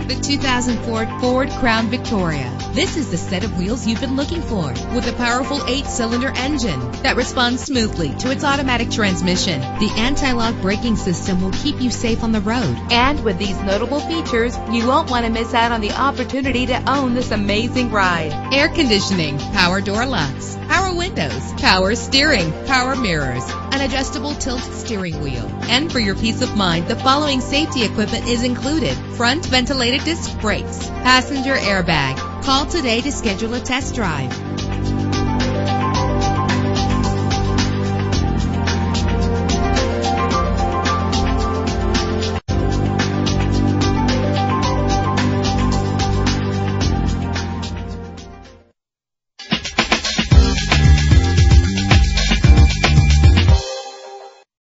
The 2004 Ford Crown Victoria. This is the set of wheels you've been looking for, with a powerful 8-cylinder engine that responds smoothly to its automatic transmission. The anti-lock braking system will keep you safe on the road. And with these notable features, you won't want to miss out on the opportunity to own this amazing ride. Air conditioning, power door locks, power windows, power steering, power mirrors, an adjustable tilt steering wheel. And for your peace of mind, the following safety equipment is included: front ventilated disc brakes, passenger airbag. Call today to schedule a test drive.